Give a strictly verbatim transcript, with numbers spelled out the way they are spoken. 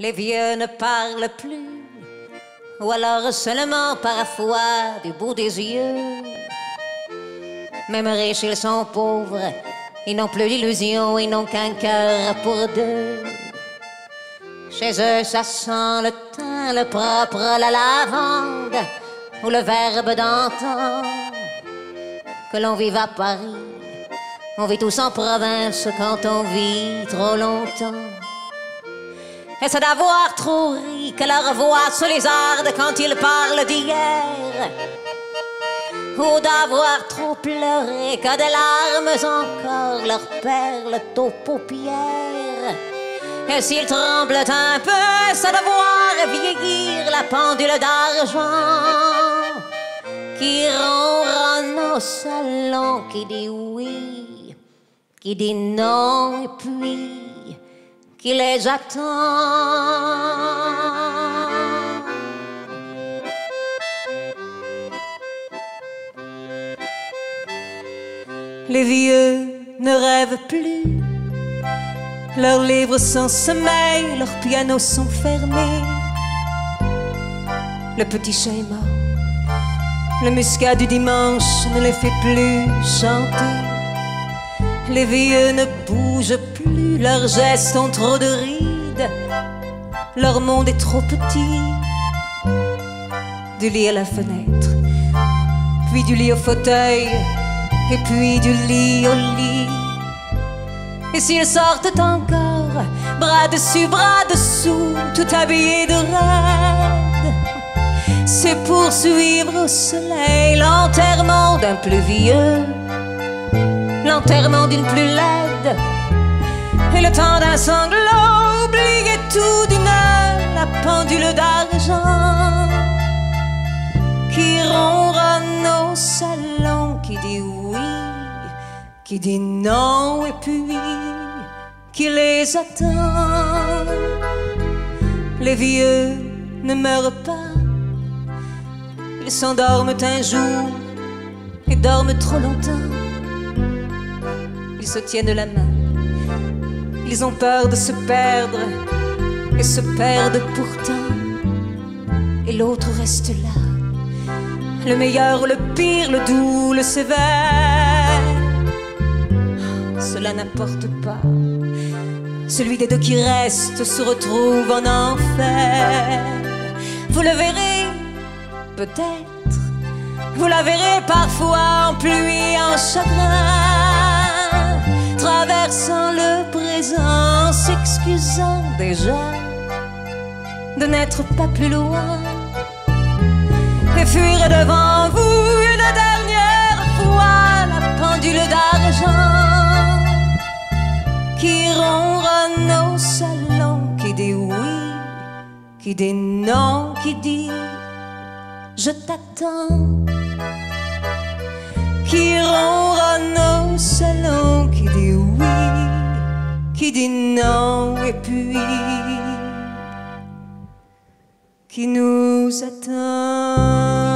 Les vieux ne parlent plus, ou alors seulement parfois du bout des yeux. Même riches, ils sont pauvres, ils n'ont plus d'illusions, ils n'ont qu'un cœur pour deux. Chez eux, ça sent le thym, le propre, la lavande, ou le verbe d'antan. Que l'on vive à Paris, on vit tous en province quand on vit trop longtemps. Et c'est d'avoir trop ri que leur voix se lézarde quand ils parlent d'hier, ou d'avoir trop pleuré que des larmes encore leur perlent aux paupières. Et s'ils tremblent un peu, c'est de voir vieillir la pendule d'argent qui ronronne au salon, qui dit oui, qui dit non, et puis qui les attend. Les vieux ne rêvent plus, leurs livres sont sommeil, leurs pianos sont fermés. Le petit chat est mort, le muscat du dimanche ne les fait plus chanter. Les vieux ne bougent plus, leurs gestes ont trop de rides, leur monde est trop petit. Du lit à la fenêtre, puis du lit au fauteuil, et puis du lit au lit. Et s'ils sortent encore, bras dessus, bras dessous, tout habillés de raide, c'est pour suivre au soleil l'enterrement d'un plus vieux, l'enterrement d'une plus laide, et le temps d'un sanglot, oublier tout d'une heure, la pendule d'argent qui ronronne au salon, qui dit oui, qui dit non, et puis qui les attend. Les vieux ne meurent pas, ils s'endorment un jour et dorment trop longtemps. Ils se tiennent la main, ils ont peur de se perdre et se perdent pourtant. Et l'autre reste là, le meilleur, le pire, le doux, le sévère. Cela n'importe pas, celui des deux qui reste se retrouve en enfer. Vous le verrez, peut-être, vous la verrez parfois en pluie, en chagrin, traversant le présent, s'excusant déjà de n'être pas plus loin, et fuir devant vous une dernière fois la pendule d'argent qui ronronne au salon, qui dit oui, qui dit non, qui dit je t'attends, qui ronronne au salon, qui dit oui, qui dit non, et puis qui nous attend.